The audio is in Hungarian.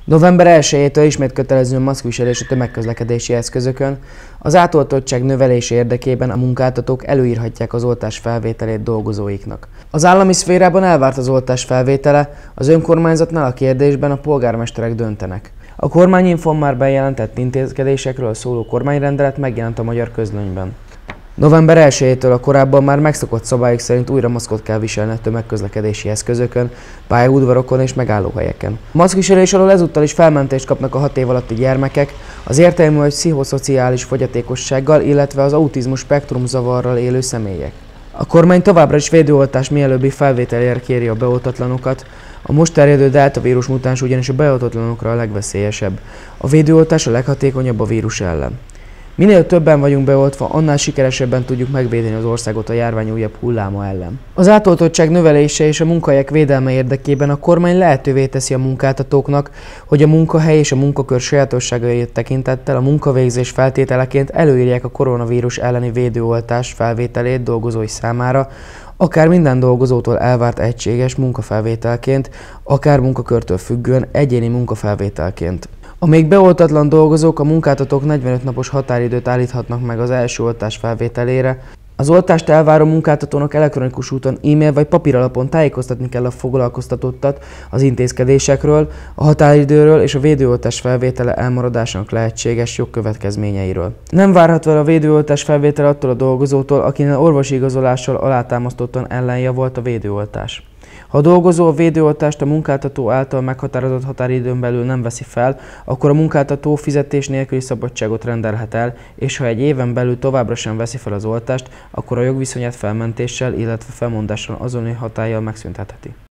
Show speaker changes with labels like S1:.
S1: November 1-től ismét kötelező a maszkviselés a tömegközlekedési eszközökön. Az átoltottság növelése érdekében a munkáltatók előírhatják az oltás felvételét dolgozóiknak. Az állami szférában elvárt az oltás felvétele, az önkormányzatnál a kérdésben a polgármesterek döntenek. A kormányinfón már bejelentett intézkedésekről szóló kormányrendelet megjelent a Magyar Közlönyben. November 1-től a korábban már megszokott szabályok szerint újra maszkot kell viselni a tömegközlekedési eszközökön, pályaudvarokon és megállóhelyeken. A maszkviselés alól ezúttal is felmentést kapnak a 6 év alatti gyermekek, az értelmű vagy pszichoszociális fogyatékossággal, illetve az autizmus spektrumzavarral élő személyek. A kormány továbbra is védőoltás mielőbbi felvételére kéri a beoltatlanokat. A most terjedő delta vírus mutáns ugyanis a beoltatlanokra a legveszélyesebb. A védőoltás a leghatékonyabb a vírus ellen. Minél többen vagyunk beoltva, annál sikeresebben tudjuk megvédeni az országot a járvány újabb hulláma ellen. Az átoltottság növelése és a munkahelyek védelme érdekében a kormány lehetővé teszi a munkáltatóknak, hogy a munkahely és a munkakör sajátosságait tekintettel a munkavégzés feltételeként előírják a koronavírus elleni védőoltás felvételét dolgozói számára, akár minden dolgozótól elvárt egységes munkafelvételként, akár munkakörtől függően egyéni munkafelvételként. A még beoltatlan dolgozók a munkáltatók 45 napos határidőt állíthatnak meg az első oltás felvételére. Az oltást elváró munkáltatónak elektronikus úton, e-mail vagy papíralapon tájékoztatni kell a foglalkoztatottat az intézkedésekről, a határidőről és a védőoltás felvétele elmaradásának lehetséges jogkövetkezményeiről. Nem várható el a védőoltás felvétele attól a dolgozótól, akinél orvosi igazolással alátámasztottan ellenjavolt a védőoltás. Ha a dolgozó a védőoltást a munkáltató által meghatározott határidőn belül nem veszi fel, akkor a munkáltató fizetés nélküli szabadságot rendelhet el, és ha egy éven belül továbbra sem veszi fel az oltást, akkor a jogviszonyát felmentéssel, illetve felmondással azonnali hatállyal megszüntetheti.